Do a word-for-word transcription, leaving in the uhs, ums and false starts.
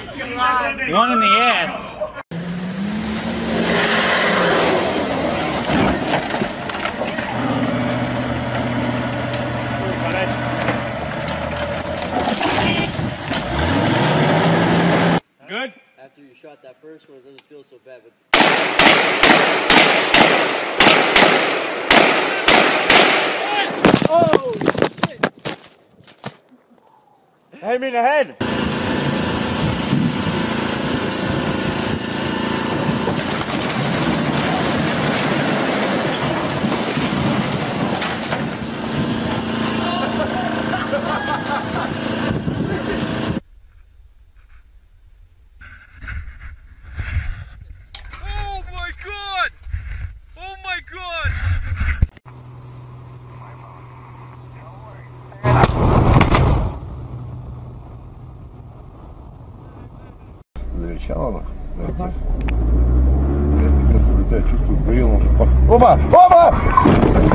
One in the ass. Good? After you shot that first one, it doesn't feel so bad, but... Oh, shit! Hit me in the head. Завещала, да? Я чувствую, прием. Опа! Опа!